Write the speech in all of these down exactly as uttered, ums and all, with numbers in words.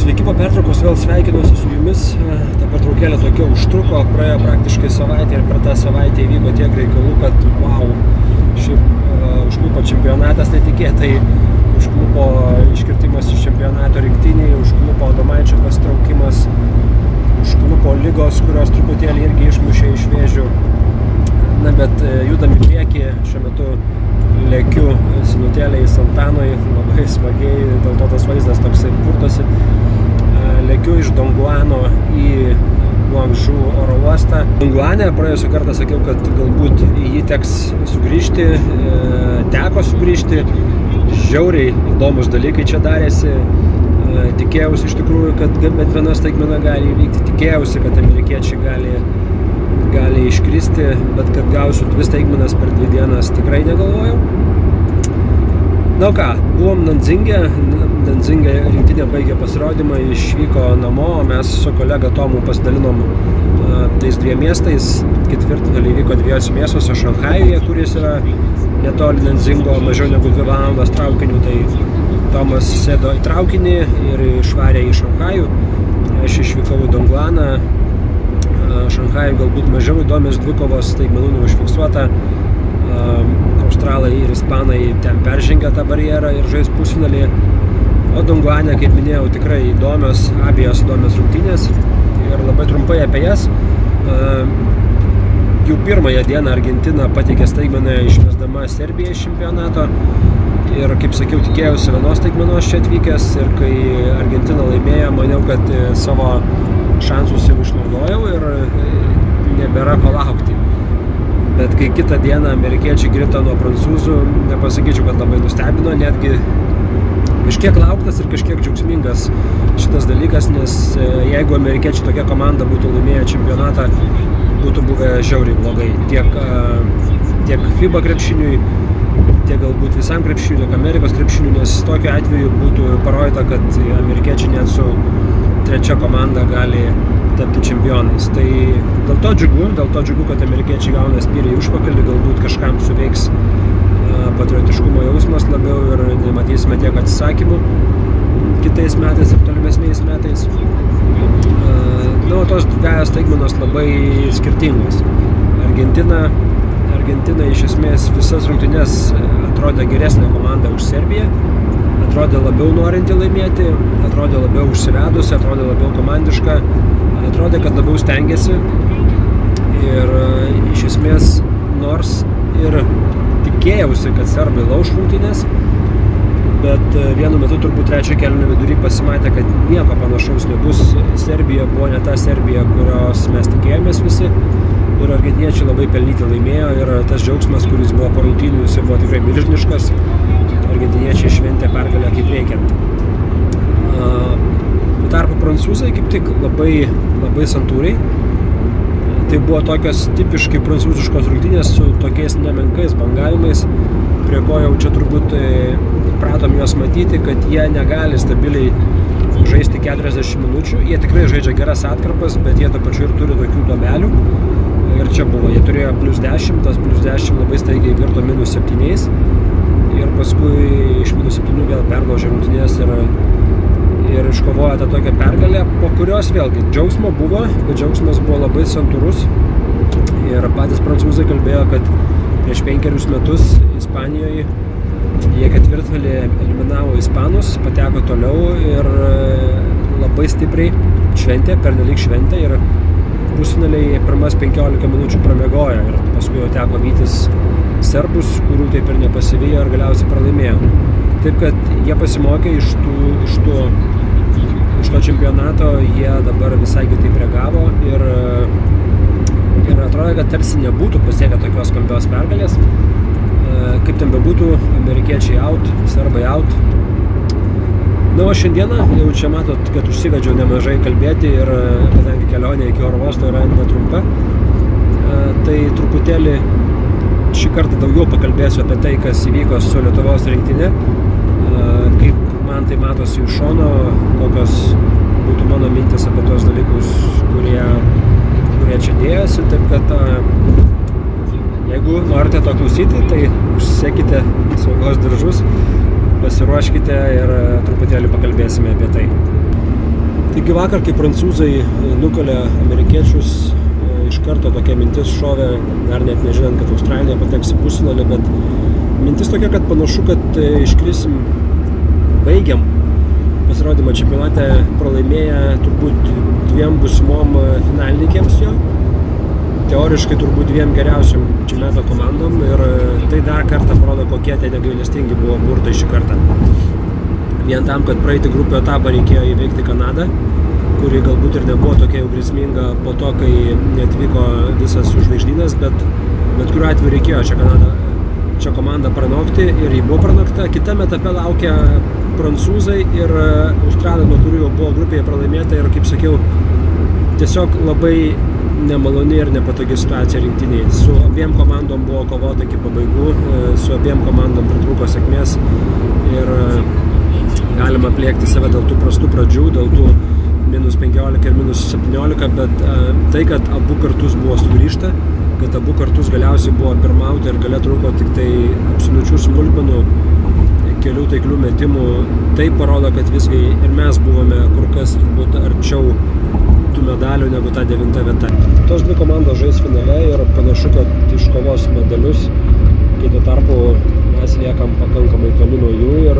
Sveiki po pertraukos, vėl sveikinuosi su jumis. Ta pertraukėlė tokia užtruko, praėjo praktiškai savaitę ir per tą savaitę įvyko tiek reikalų, kad wow, šiaip uh, užklupo čempionatas netikėtai, užklupo iškirtimas iš čempionato rinktiniai, užklupo Adomaičio pasitraukimas, užklupo lygos, kurios truputėlį irgi išmušė iš vėžių. Na, bet judam į priekį, šiuo metu lekiu Sinutėlėj Santanoj, labai smagiai, dėl to tas vaizdas toksai purtosi. Lekiu iš Donguano į Guangžu oro uostą. Donguane praėjusią kartą sakiau, kad galbūt į jį teks sugrįžti, teko sugrįžti. Žiauriai įdomus dalykai čia darėsi. Tikėjausi iš tikrųjų, kad bent viena staigmena gali įvykti. Tikėjausi, kad amerikiečiai gali gali iškristi, bet kad gausiu dvi staigmenas per dvi dienas tikrai negalvojau. Na ką, buvom Nandzingė, Nandzingė rinktinė baigė pasirodymą, išvyko namo, o mes su kolega Tomu pasidalinom uh, tais dviem miestais. Ketvirtfinaliai vyko dviejose miestuose, Šanchajuje, kuris yra netoli Nandzingo, mažiau negu dvi valandas traukiniu, tai Tomas sėdo į traukinį ir išvarė į Šanchajų. Aš išvykau į Donguaną. Šanchajui galbūt mažiau įdomios dvikovos, staigmenų neužfiksuota. Australai ir ispanai ten peržengė tą barjerą ir žais pusfinalį. O Donguane, kaip minėjau, tikrai įdomios, abiejos įdomios rungtynės ir labai trumpai apie jas. Jau pirmąją dieną Argentina pateikė staigmeną išmesdama Serbiją iš čempionato. Ir, kaip sakiau, tikėjausi vienos staigmenos čia atvykęs ir kai Argentina laimėjo, maniau, kad savo šansus jau išnaudojau ir nebėra ko laukti. Bet kai kitą dieną amerikiečiai krito nuo prancūzų, nepasakyčiau, kad labai nustebino, netgi kažkiek lauktas ir kažkiek džiaugsmingas šitas dalykas, nes jeigu amerikiečiai tokia komanda būtų laimėję čempionatą, būtų buvę žiauriai blogai. Tiek, tiek FIBA krepšiniui, tiek galbūt visam krepšiniui, tiek Amerikos krepšiniui, nes tokiu atveju būtų parodyta, kad amerikiečiai net su trečia komanda gali tapti čempionais. Tai dėl to džiugu, dėl to džiugu, kad amerikiečiai gauna spyrį į užpakalį, galbūt kažkam suveiks patriotiškumo jausmas labiau ir nematysime tiek atsisakymų kitais metais ir tolimesniais metais. Na, o tos dvejos staigmenos labai skirtingos. Argentina, Argentina iš esmės visas rungtynes atrodė geresnė komanda už Serbiją. Atrodė labiau norinti laimėti, atrodė labiau užsivedusi, atrodė labiau komandiška, atrodė, kad labiau stengiasi. Ir iš esmės, nors ir tikėjausi, kad serbai lauš rungtynes, bet vienu metu turbūt trečio kėlinio vidury pasimatė, kad nieko panašaus nebus. Serbija buvo ne ta Serbija, kurios mes tikėjomės visi. Ir argentiniečiai labai pelnyti laimėjo ir tas džiaugsmas, kuris buvo po rungtynių, jis buvo tikrai milžiniškas. Argentiniečiai šventė pergalę kaip reikiant. Tuo tarpu prancūzai kaip tik labai, labai santūriai. Tai buvo tokios tipiškai prancūziškos rungtynės su tokiais nemenkais bangavimais, prie ko jau čia turbūt pratom juos matyti, kad jie negali stabiliai žaisti keturiasdešimt minučių. Jie tikrai žaidžia geras atkarpas, bet jie to pačiu ir turi tokių duobelių. Ir čia buvo, jie turėjo plus dešimt, tas plus dešimt labai staigiai virto minus septyniais. Ir paskui iš minus septynių vėl perlaužė rungtynės ir, ir iškovojo tą tokią pergalę, po kurios vėlgi džiaugsmo buvo, bet džiaugsmas buvo labai santūrus. Ir patys prancūzai kalbėjo, kad prieš penkerius metus Ispanijoje jie ketvirtfinalį eliminavo ispanus, pateko toliau ir labai stipriai šventė, pernelyg šventė ir pusfinaliai pirmas penkiolika minučių pramiegojo ir paskui jau teko vytis serbus, kurių taip ir nepasivijo ir galiausiai pralaimėjo. Taip, kad jie pasimokė iš, tų, iš, tų, iš to čempionato, jie dabar visai kitaip reagavo ir, ir atrodo, kad tarsi nebūtų pasiekę tokios skambios pergalės. Kaip ten bebūtų, amerikiečiai out, serbai out. Na, o šiandieną jau čia matot, kad užsivedžiau nemažai kalbėti ir kadangi kelionė iki oro uosto yra netrumpa, tai truputėlį šį kartą daugiau pakalbėsiu apie tai, kas įvyko su Lietuvos rinktinė, kaip man tai matosi iš šono, kokios būtų mano mintis apie tos dalykus, kurie, kurie čia dėjosi. Taip kad jeigu norite to klausyti, tai užsisekite saugos diržus, pasiruoškite ir truputėlį pakalbėsime apie tai. Taigi vakar, kai prancūzai nukalė amerikiečius, iš karto tokia mintis šovė, dar net nežinant, kad Australija pateks į pusfinalį, bet mintis tokia, kad panašu, kad iškrisim, baigiam pasirodymą čempionate pralaimėję turbūt dviem būsimom finalininkėms jo. Teoriškai turbūt dviem geriausiam čempionato komandom ir tai dar kartą parodo, kokie tie negailestingi buvo burtai šį kartą. Vien tam, kad praeiti grupių etapą reikėjo įveikti Kanadą, kuri galbūt ir nebuvo tokia jau grėsminga po to, kai netvyko visas žvaigždynas, bet bet kuriuo atveju reikėjo čia Kanadą, čia komandą pranokti ir jį buvo pranokta. Kitame etape laukia prancūzai ir australai, nuo kurių jau buvo grupėje pralaimėta ir, kaip sakiau, tiesiog labai nemaloni ir nepatogi situacija rinktiniai. Su abiem komandom buvo kovota iki pabaigų, su abiem komandom pritrūko sėkmės ir galima plėkti save dėl tų prastų pradžių, dėl tų minus penkiolika ir minus septyniolika, bet tai, kad abu kartus buvo sugrįžta, kad abu kartus galiausiai buvo pirmauti ir galia trūko tik tai absoliučių smulkmenų, kelių taiklių metimų, tai parodo, kad visgi ir mes buvome kur kas turbūt arčiau tų medalių negu ta devinta vieta. Tos dvi komandos žais finale ir panašu, kad iškovos medalius, kai tuo tarpu mes liekam pakankamai toli nuo jų ir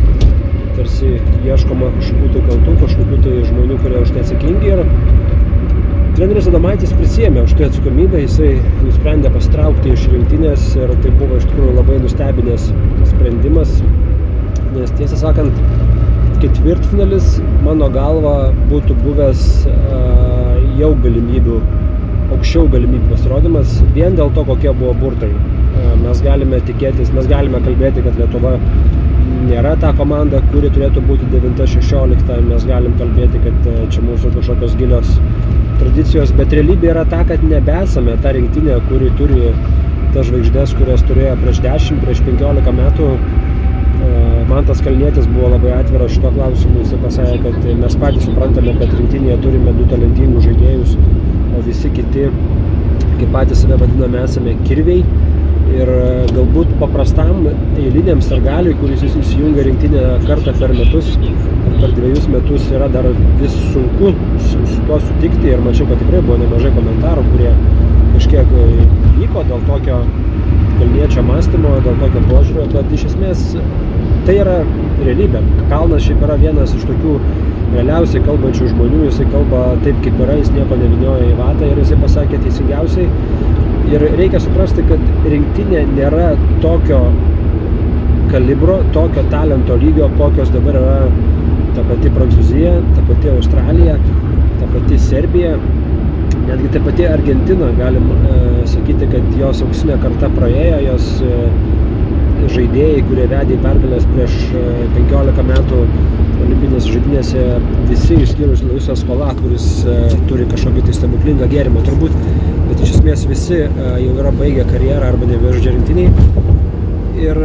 tarsi ieškoma kažkokių tai kaltų, kažkokių tai žmonių, kurie už tai atsakingi. Ir treneris Adomaitis prisėmė už tai atsakomybę, jisai nusprendė pasitraukti iš rinktinės ir tai buvo iš tikrųjų labai nustebinęs sprendimas, nes tiesą sakant, ketvirtfinalis mano galva būtų buvęs uh, jau galimybių, aukščiau galimybių pasirodymas, vien dėl to, kokie buvo burtai. Uh, mes galime tikėtis, mes galime kalbėti, kad Lietuva nėra ta komanda, kuri turėtų būti devinta šešiolikta, mes galim kalbėti, kad uh, čia mūsų kažkokios gilios tradicijos, bet realybė yra ta, kad nebesame ta rinktinė, kuri turi tas žvaigždės, kurias turėjo prieš dešimt, prieš penkiolika metų. Mantas Kalnietis buvo labai atviras šito klausimu, jisai pasakė, kad mes patys suprantame, kad rinktinėje turime du talentingus žaidėjus, o visi kiti, kaip patys save vadiname, esame kirviai. Ir galbūt paprastam eiliniam sirgaliui, kuris įsijungia rinktinę kartą per metus ar per dviejus metus, yra dar vis sunku su, su tuo sutikti. Ir mačiau, kad tikrai buvo nemažai komentarų, kurie kažkiek vyko dėl tokio Kalniečio mąstymo, dėl tokio požiūrio, bet iš esmės tai yra realybė. Kalnas šiaip yra vienas iš tokių realiausiai kalbančių žmonių, jisai kalba taip, kaip yra, jis nieko nevynioja į vatą ir jisai pasakė teisingiausiai. Ir reikia suprasti, kad rinktinė nėra tokio kalibro, tokio talento lygio, kokios dabar yra ta pati Prancūzija, ta pati Australija, ta pati Serbija. Netgi ta pati Argentina, galim e, sakyti, kad jos auksinė karta praėjo, jos e, žaidėjai, kurie vedė į pergalės prieš e, penkiolika metų olimpinės žaidynėse, visi išskyrus Luisas Scola, kuris e, turi kažkokį tai stebuklingą gėrimą turbūt, bet iš esmės visi e, jau yra baigę karjerą arba nebežaidžia rinktiniai. Ir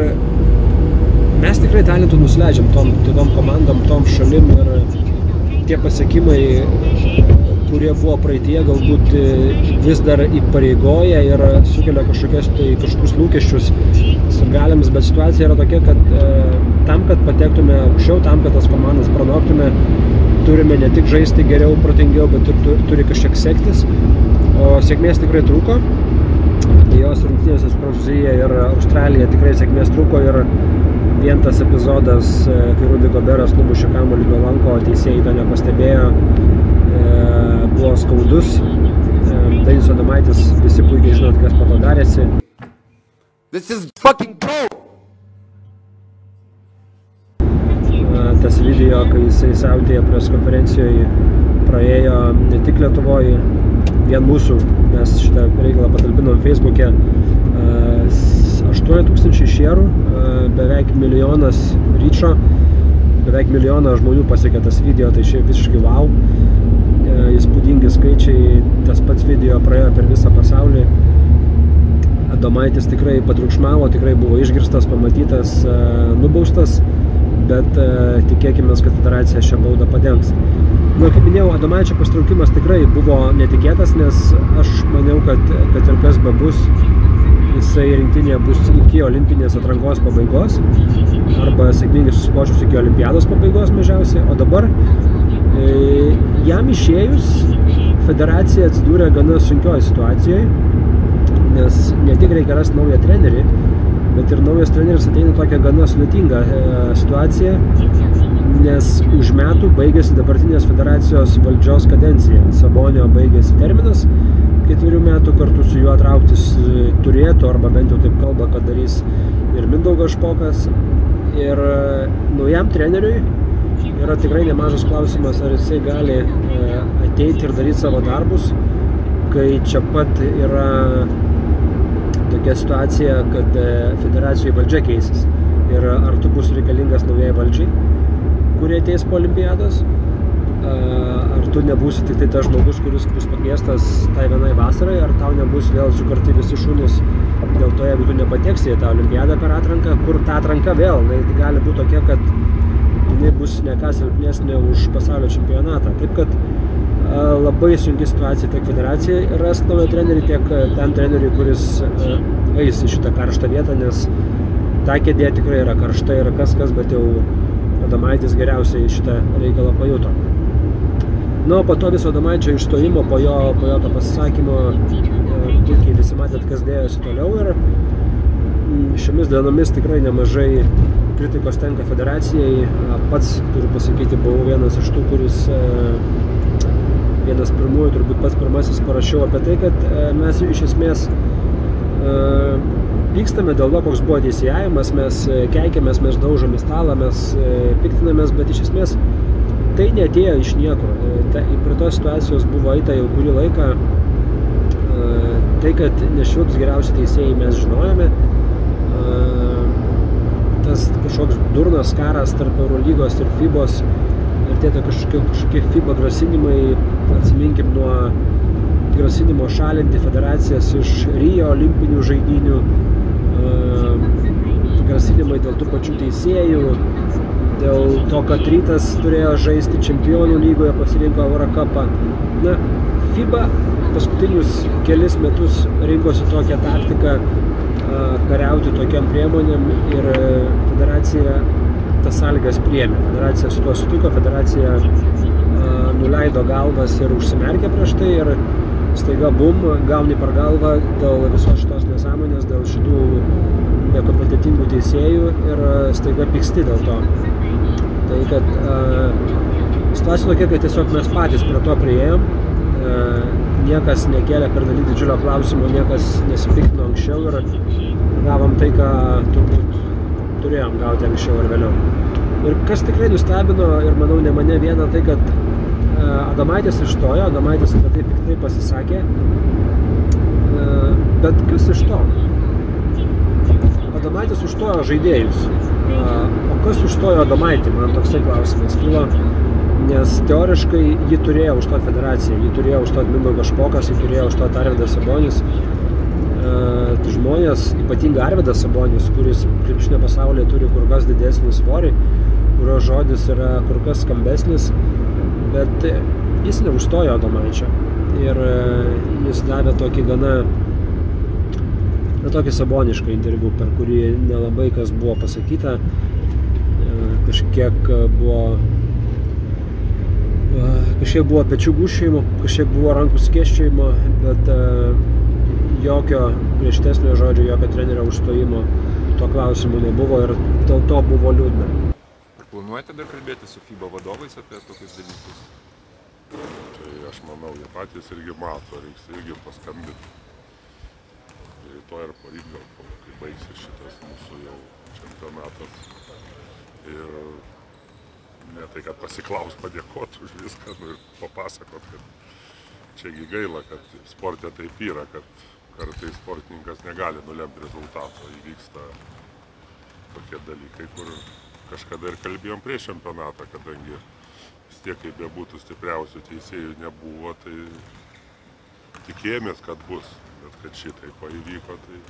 mes tikrai talentų nusileidžiam tom, tom komandom, tom šalim ir tie pasiekimai, kurie buvo praeitie, galbūt vis dar įpareigoja ir sukelia kažkokias tai kažkokius lūkesčius sirgaliams, bet situacija yra tokia, kad e, tam, kad patektume aukščiau, tam, kad tas komandas pranoktume, turime ne tik žaisti geriau, protingiau, bet ir turi kažkiek sektis, o sėkmės tikrai trūko. Jos rungtynėse su Prancūzija ir Australija tikrai sėkmės trūko ir vien tas epizodas, kai Rudy Goberas nubušė kamuolį nuo lanko, teisėjai to nepastebėjo, buvo skaudus. Dainius Adomaitis, visi puikiai žinot, kas po to darėsi. This is fucking dope! Tas video, kai jisai siautėjo pres konferencijoje, praėjo ne tik Lietuvoje, vien mūsų, mes šitą reikalą patalpinom Facebook'e, aštuoni tūkstančiai šerų, beveik milijonas ryčio, beveik milijoną žmonių pasiekė tas video, tai šiaip visiškai wow. Įspūdingi skaičiai, tas pats video praėjo per visą pasaulį. Adomaitis tikrai patriukšmavo, tikrai buvo išgirstas, pamatytas, nubaustas, bet tikėkime, kad federacija šią baudą padengs. Na, kaip minėjau, Adomaičio pasitraukimas tikrai buvo netikėtas, nes aš maniau, kad, kad ir kas bebus, jisai rinktinėje bus iki olimpinės atrankos pabaigos arba sėkmingai susiklošius iki olimpiados pabaigos mažiausiai, o dabar jam išėjus federacija atsidūrė gana sunkioje situacijoje, nes ne tik reikia rasti naują trenerį, bet ir naujas treneris ateina tokia gana sudėtinga situacija, nes už metų baigėsi dabartinės federacijos valdžios kadencija. Sabonio baigėsi terminas, ketverių metų kartu su juo trauktis turėtų, arba bent jau taip kalba, kad darys ir Mindaugas Špokas. Ir naujam treneriui yra tikrai nemažas klausimas, ar jisai gali ateiti ir daryti savo darbus, kai čia pat yra tokia situacija, kad federacijų valdžia keisis. Ir ar tu bus reikalingas naujai valdžiai, kurie ateis po olimpiados, ar tu nebūsi tik tai tas žmogus, kuris bus pakviestas tai vienai vasarai, ar tau nebus vėl sukarti visi šunys dėl to, jeigu tu nepateksi į tą olimpiadą per atranką, kur ta atranka vėl, tai gali būti tokia, kad jinai bus ne ką silpnesnė už pasaulio čempionatą. Taip kad labai sunki situacija tiek federacijai rasti naują trenerį, tiek tam treneriui, kuris eis į šitą karštą vietą, nes ta kėdė tikrai yra karšta ir kas kas, bet jau Adomaitis geriausiai šitą reikalą pajuto. Nu, po to viso Adomaičio išstojimo, po jo, po jo to pasisakymo, puikiai visi matėt, kas dėjosi toliau, ir šiomis dienomis tikrai nemažai kritikos tenka federacijai. Pats, turiu pasakyti, buvau vienas iš tų, kuris vienas pirmųjų, turbūt pats pirmasis parašiau apie tai, kad mes iš esmės pykstame dėl to, koks buvo teisėjavimas, mes keikiamės, mes daužom į stalą, mes piktinamės, bet iš esmės tai neatėjo iš niekur. Prie tos situacijos buvo eita jau kurį laiką. Tai, kad nešvilps geriausi teisėjai, mes žinojome. Tas kažkoks durnas karas tarp Eurolygos ir FIBos ir tie kažkokie, kažkokie FIBA grasinimai, atsiminkim nuo grasinimo šalinti federacijas iš Rio olimpinių žaidynių, grasinimai dėl tų pačių teisėjų, dėl to, kad Rytas turėjo žaisti čempionų lygoje, pasirinko Eurocupą. Na, FIBA paskutinius kelis metus rinkosi tokią taktiką kariauti tokiam priemonėm ir federacija tas sąlygas priėmė. Federacija su tuo sutiko, federacija nuleido galvas ir užsimerkė prieš tai ir staiga bum, gauni per galvą dėl visos šitos nesąmonės, dėl šitų nekompetentingų teisėjų ir staiga pyksti dėl to. Tai kad situacija tokia, kad tiesiog mes patys prie to priėjom, niekas nekėlė per dalyk didžiulio klausimo, niekas nesipiktino anksčiau ir gavom tai, ką turbūt turėjom gauti anksčiau ir vėliau. Ir kas tikrai nustebino, ir manau ne mane vieną, tai kad Adomaitis išstojo, Adomaitis apie tai piktai pasisakė, bet kas iš to? Adomaitis užstojo žaidėjus, o kas užstojo Adomaitį, man toksai klausimas kilo, nes teoriškai jį turėjo užstoti federacija, jį turėjo užstoti Mindaugas Špokas, jį turėjo užstoti Arvydas Sabonis. Žmonės, ypatingai Arvydas Sabonis, kuris krepšinio pasaulyje turi kur kas didesnį svorį, kurio žodis yra kur kas skambesnis, bet jis neužstojo Adomaičio ir jis davė tokį gana na, tokį sabonišką interviu, per kurį nelabai kas buvo pasakyta, kažkiek buvo kažkiek buvo pečių gūžčiojimo, kažkiek buvo rankų skėsčiojimo, bet jokio griežtesnio žodžio, jokio trenerio užstojimo tuo klausimu nebuvo ir dėl to buvo liūdna. Planuojate dar kalbėti su FIBA vadovais apie tokius dalykus? Tai aš manau, jie patys irgi mato, reiks irgi paskambinti. Rytoj ir poryt gal, kai baigsis šitas mūsų jau čempionatas. Ir ne tai, kad pasiklaus, padėkot už viską, nu, ir papasakot, kad čiagi gaila, kad sporte taip yra, kad kartais sportininkas negali nulemti rezultato. Įvyksta tokie dalykai, kur kažkada ir kalbėjom prieš čempionatą, kadangi vis tiek, kaip bebūtų stipriausių teisėjų nebuvo, tai tikėjomės, kad bus, bet kad šitai pavyko, tai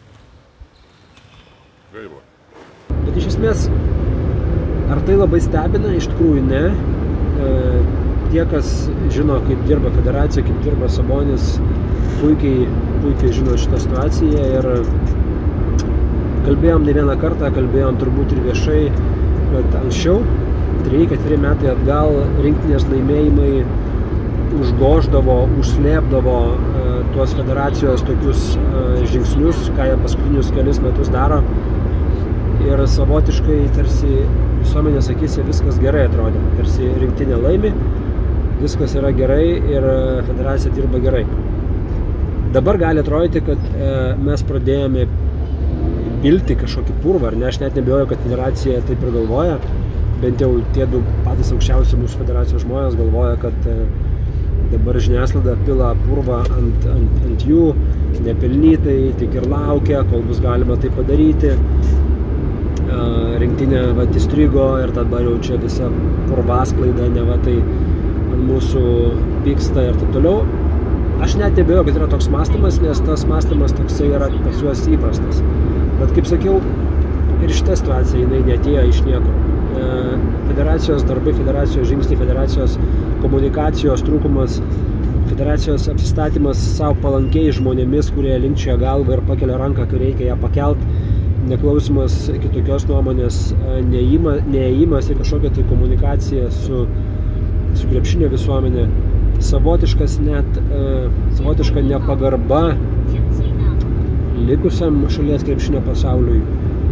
gaila. Bet iš esmės, ar tai labai stebina? Iš tikrųjų ne. Tie, kas žino, kaip dirba federacija, kaip dirba Sabonis, puikiai, puikiai žino šitą situaciją ir kalbėjom ne vieną kartą, kalbėjom turbūt ir viešai, kad anksčiau, treji ketveri metai atgal, rinktinės laimėjimai užgoždavo, užslėpdavo uh, tuos federacijos tokius uh, žingsnius, ką jie paskutinius kelis metus daro. Ir savotiškai tarsi visuomenės akyse viskas gerai atrodė. Tarsi rinktinė laimi, viskas yra gerai ir federacija dirba gerai. Dabar gali atrodyti, kad e, mes pradėjome pilti kažkokį purvą, ar ne, aš net nebijoju, kad federacija taip ir galvoja. Bent jau tie du patys aukščiausi mūsų federacijos žmonės galvoja, kad e, dabar žiniasklaida pila purvą ant, ant, ant jų, nepelnytai, tik ir laukia, kol bus galima tai padaryti. E, rinktinė va įstrigo ir dabar jau čia visa purvasklaida, ne va tai ant mūsų pyksta ir taip toliau. Aš net nebijoju, kad yra toks mąstymas, nes tas mąstymas toksai yra pas juos įprastas. Bet kaip sakiau, ir šita situacija jinai neatėjo iš niekur. Federacijos darbai, federacijos žingsniai, federacijos komunikacijos trūkumas, federacijos apsistatymas savo palankiai žmonėmis, kurie linkčioja galvą ir pakelia ranką, kai reikia ją pakelt, neklausimas kitokios nuomonės, neėjimas į kažkokią tai komunikaciją su, su krepšinio visuomenė, savotiškas net, savotiška nepagarba likusiam šalies krepšinio pasauliui.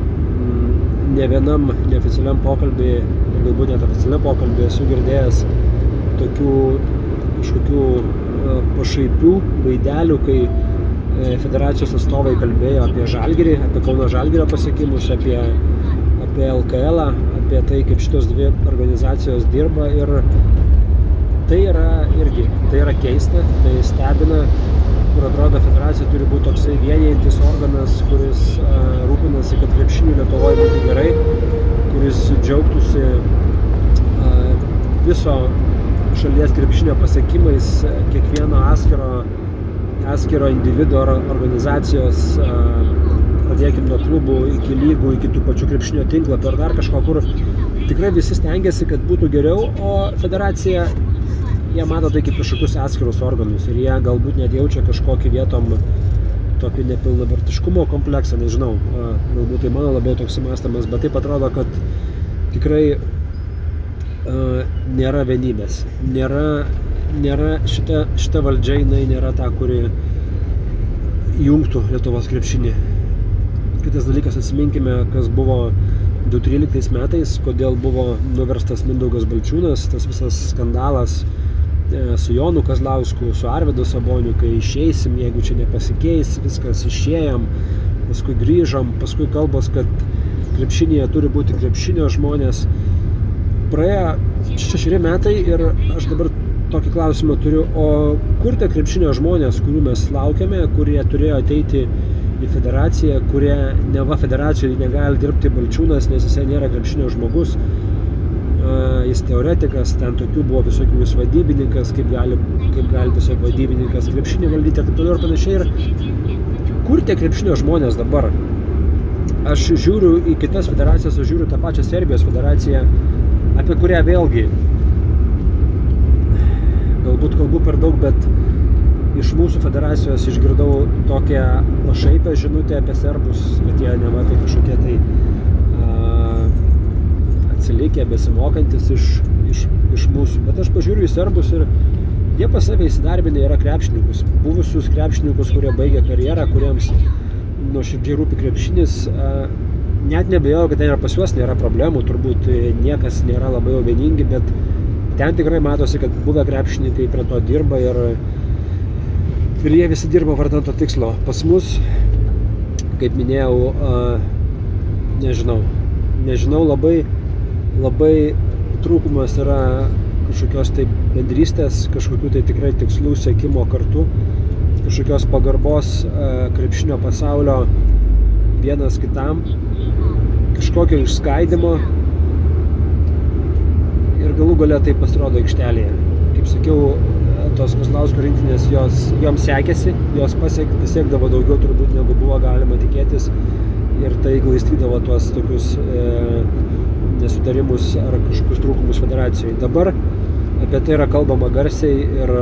Ne vienam neoficialiam pokalbį, galbūt net oficialiam pokalbį esu girdėjęs tokių kažkokių pašaipių vaidelių, kai federacijos atstovai kalbėjo apie Žalgirį, apie Kauno Žalgirio pasiekimus, apie, apie L K L, apie tai, kaip šitos dvi organizacijos dirba ir tai yra irgi, tai yra keista, tai stebina, kur atrodo federacija turi būti toksai vienijantis organas, kuris uh, rūpinasi, kad krepšiniui Lietuvoje būtų gerai, kuris džiaugtųsi uh, viso šalies krepšinio pasiekimais, kiekvieno atskiro, atskiro individo ar organizacijos, uh, pradėkim nuo klubų iki lygų, iki tų pačių krepšinio tinklapio ar dar kažko, kur tikrai visi stengiasi, kad būtų geriau, o federacija jie mato tai kaip kažkokius atskirus organus ir jie galbūt net jaučia kažkokį vietom tokį nepilnavertiškumo kompleksą, nežinau, galbūt tai mano labiau toks mąstymas, bet taip atrodo, kad tikrai uh, nėra vienybės, nėra, nėra šita, šita valdžia, jinai nėra ta, kuri jungtų Lietuvos krepšinį. Kitas dalykas, atsiminkime, kas buvo du tūkstančiai tryliktais metais, kodėl buvo nuverstas Mindaugas Balčiūnas, tas visas skandalas su Jonu Kazlausku, su Arvydu Saboniu, kai išeisim, jeigu čia nepasikeis, viskas išėjom, paskui grįžom, paskui kalbos, kad krepšinėje turi būti krepšinio žmonės. Praėjo šešeri metai ir aš dabar tokį klausimą turiu, o kur tie krepšinio žmonės, kurių mes laukiame, kurie turėjo ateiti į federaciją, kurie neva federacijoje negali dirbti Balčiūnas, nes jisai nėra krepšinio žmogus. Jis teoretikas, ten tokių buvo visokių, jis vadybininkas, kaip gali, kaip gali tiesiog vadybininkas krepšinį valdyti ir taip toliau ir panašiai. Ir kur tie krepšinio žmonės dabar? Aš žiūriu į kitas federacijas, aš žiūriu tą pačią Serbijos federaciją, apie kurią vėlgi galbūt kalbu per daug, bet iš mūsų federacijos išgirdau tokią pašaipę žinutę apie serbus, kad jie neva tai kažkokie tai atsilikę, besimokantis iš, iš, iš mūsų. Bet aš pažiūriu į serbus ir jie pas save įsidarbinę yra krepšininkus. Buvusius krepšininkus, kurie baigė karjerą, kuriems nuoširdžiai rūpi krepšinis. Net nebejau, kad ten yra pas juos nėra problemų, turbūt niekas nėra labai jau vieningi, bet ten tikrai matosi, kad buvę krepšininkai prie to dirba ir, ir jie visi dirba vardan to tikslo. Pas mus, kaip minėjau, nežinau, nežinau labai labai trūkumas yra kažkokios tai bendrystės, kažkokių tai tikrai tikslų siekimo kartu, kažkokios pagarbos krepšinio pasaulio vienas kitam, kažkokio išskaidimo ir galų gale tai pasirodo aikštelėje. Kaip sakiau, tos Kazlausko rinktinės, jos, joms sekėsi, jos pasiek, pasiekdavo daugiau turbūt negu buvo galima tikėtis ir tai glaistydavo tuos tokius e, nesutarimus ar kažkokius trūkumus federacijoje. Dabar apie tai yra kalbama garsiai ir,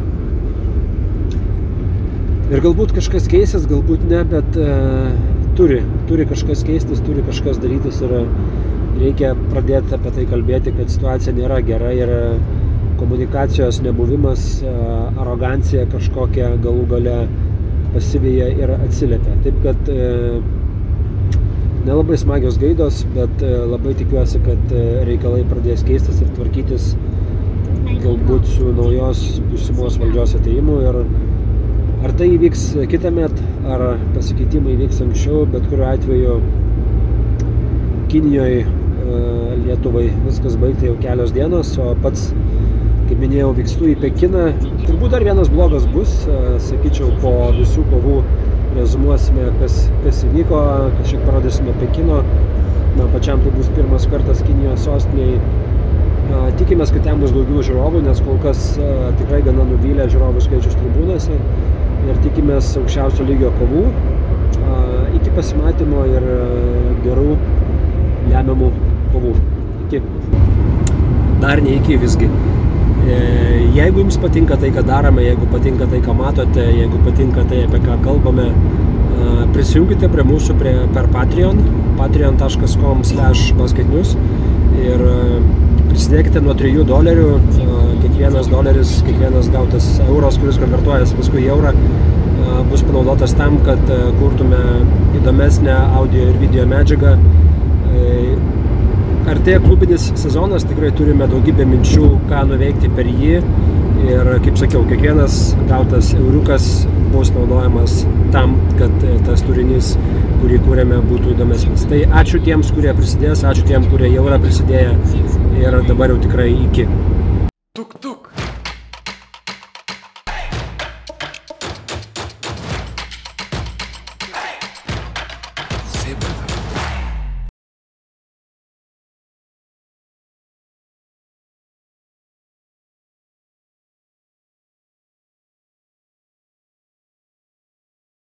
ir galbūt kažkas keisis, galbūt ne, bet e, turi, turi kažkas keistis, turi kažkas darytis ir reikia pradėti apie tai kalbėti, kad situacija nėra gera ir komunikacijos nebuvimas, arogancija kažkokia galų gale pasivyja ir atsiliepia. Taip kad nelabai smagios gaidos, bet labai tikiuosi, kad reikalai pradės keistis ir tvarkytis galbūt su naujos būsimos valdžios atėjimu. Ir ar tai įvyks kitąmet, ar pasikeitimai įvyks anksčiau, bet kuriuo atveju Kinijoje Lietuvai viskas baigta jau kelios dienos, o pats, kaip minėjau, vykstu į Pekiną. Turbūt dar vienas blogas bus, sakyčiau, po visų kovų rezumuosime, kas, kas įvyko, kažkiek parodysime Pekino. Man pačiam tai bus pirmas kartas Kinijos sostinėje. Tikimės, kad ten bus daugiau žiūrovų, nes kol kas tikrai gana nuvylė žiūrovų skaičius tribūnose ir tikimės aukščiausio lygio kovų. Iki pasimatymo ir gerų lemiamų kovų. Iki. Dar ne iki visgi. Jeigu jums patinka tai, ką darome, jeigu patinka tai, ką matote, jeigu patinka tai, apie ką kalbame, prisijungite prie mūsų prie, per Patreon, patreon taškas com slash basketnews ir prisidėkite nuo trijų dolerių. Kiekvienas doleris, kiekvienas gautas euros, kuris konvertuojas paskui į eurą, bus panaudotas tam, kad kurtume įdomesnę audio ir video medžiagą. Artėja klubinis sezonas, tikrai turime daugybę minčių, ką nuveikti per jį. Ir, kaip sakiau, kiekvienas gautas euriukas bus naudojamas tam, kad tas turinys, kurį kūrėme, būtų įdomesnis. Tai ačiū tiems, kurie prisidės, ačiū tiem, kurie jau yra prisidėję ir dabar jau tikrai iki. Тук-тук.